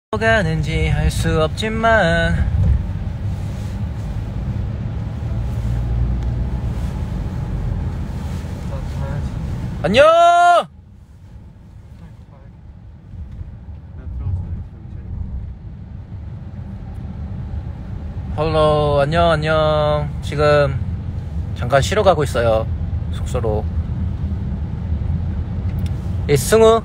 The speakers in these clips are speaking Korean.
가는지 알 수 없지만 안녕! 헬로 안녕. 지금 잠깐 쉬러 가고 있어요. 숙소로. 승우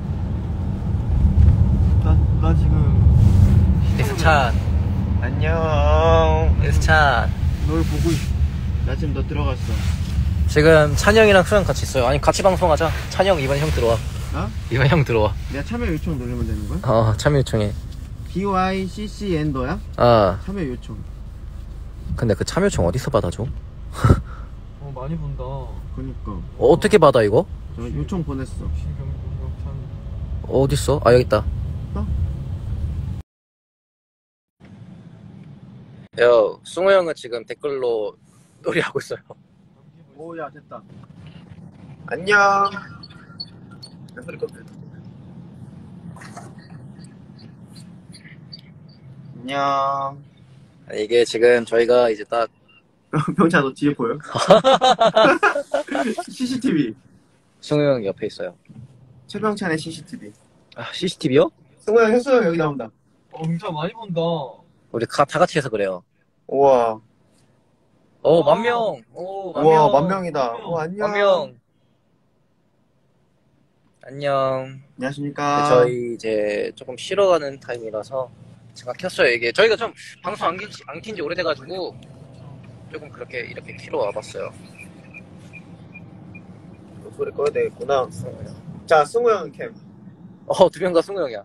나 지금 에스찬 안녕. 에스찬 널 보고 나 지금 너 들어갔어. 지금 찬영이랑 수영 같이 있어요. 아니 같이 방송하자. 찬영 이번 형 들어와. 어? 이번 형 들어와. 내가 참여 요청 누르면 되는 거야? 참여 요청해. BYCCN 너야? 참여 요청. 근데 그 참여 요청 어디서 받아줘? 많이 본다. 그니까 어떻게 받아 이거? 저 요청 보냈어. 어딨어? 아 여기 있다. 야, 승우 형은 지금 댓글로 놀이하고 있어요. 오야 됐다. 안녕. 안녕. 이게 지금 저희가 이제 딱 병찬 너 뒤에 보여? CCTV. 승우 형 옆에 있어요. 최병찬의 CCTV. CCTV요? 승우 형, 혜수 형 여기 나온다. 진짜 많이 본다. 우리 다 같이 해서 그래요. 우와. 만 명. 우와, 만 명이다. 안녕. 만 명. 안녕. 안녕하십니까. 저희 이제 조금 쉬러 가는 타임이라서 제가 켰어요. 이게 저희가 좀 방송 안 킨 지 오래돼가지고 조금 그렇게 이렇게 키러 와봤어요. 소리 꺼야 되겠구나. 자, 승우 형 캠. 두 명 다 승우 형이야.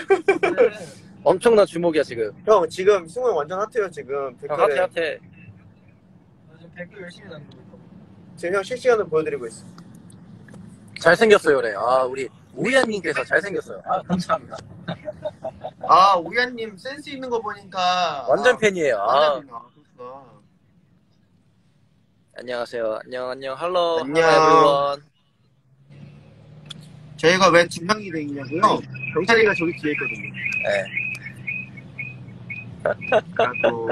엄청난 주목이야 지금. 형, 지금 승우 형 완전 핫해요, 지금. 댓글에. 핫해. 나 지금 댓글 열심히 남기고 있어. 지금 형 실시간으로 보여드리고 있어. 잘생겼어요 그래. 우리 오이안님께서 잘생겼어요. 감사합니다. 오야님 센스 있는 거 보니까. 완전 팬이에요. 그렇구나. 안녕하세요. 안녕. 할로. 안녕. everyone. 저희가 왜 두 명이 돼 있냐고요? 경찰이가 저기 뒤에 있거든요. 네. 하고.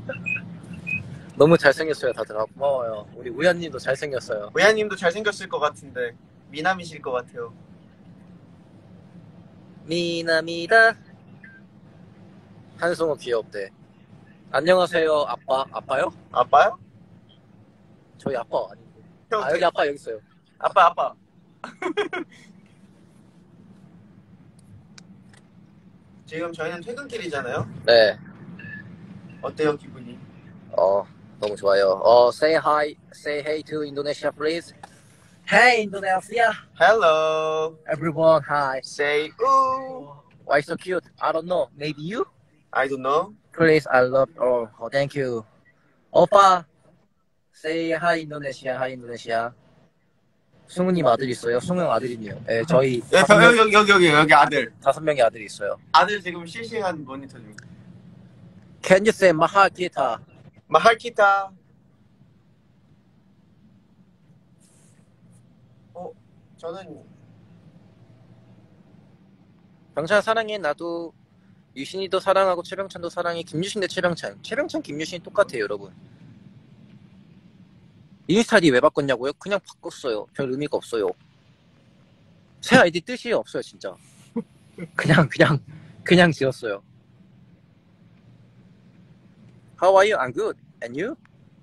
너무 잘생겼어요 다들. 고마워요. 우리 우연님도 잘생겼어요. 오야님도 잘생겼을 것 같은데 미남이실 것 같아요. 미남이다. 한승우 귀엽대. 안녕하세요. 아빠요? 아빠요? 저희 아빠 아닌데. 형, 여기 아빠 여기 있어요. 아빠. 지금 저희는 퇴근길이잖아요. 네. 어때요 기분이? 너무 좋아요. Say hey to Indonesia please. Hey Indonesia. Hello. Everyone hi. Say ooh. Why so cute? I don't know. Maybe you? I don't know. Please, I love. Thank you. 오빠. Say hi Indonesia. Hi Indonesia. 승우님 아들 있어요. 승우 형 아들이네요. 네, 저희 여기 아들. 5명의 아들이 있어요. 아들 지금 실시간 모니터 중. Can you say mahal kita? 마할키타. 저는 병찬 사랑해. 나도 유신이도 사랑하고 최병찬도 사랑해. 김유신 대 최병찬. 김유신이 똑같아요 여러분. 인스타 아이디 왜 바꿨냐고요? 그냥 바꿨어요. 별 의미가 없어요. 새 아이디 뜻이 없어요 진짜. 그냥 지었어요. How are you? I'm good. And you?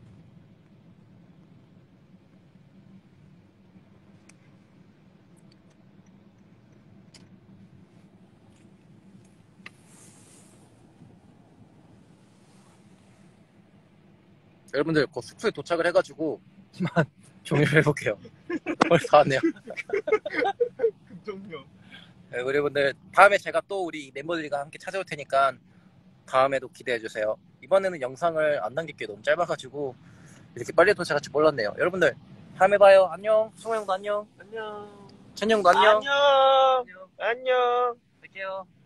여러분들 곧 숙소에 도착을 해가지고 이만 종료를 해볼게요. 벌써 왔네요. 급종료. 네, 여러분들 다음에 제가 또 우리 멤버들과 함께 찾아올 테니까 다음에도 기대해주세요. 이번에는 영상을 안 남길 게 너무 짧아가지고 이렇게 빨리 도착할지 몰랐네요. 여러분들 다음에 봐요. 안녕. 승우 형도 안녕. 안녕. 찬 형도 안녕. 안녕. 뵐게요.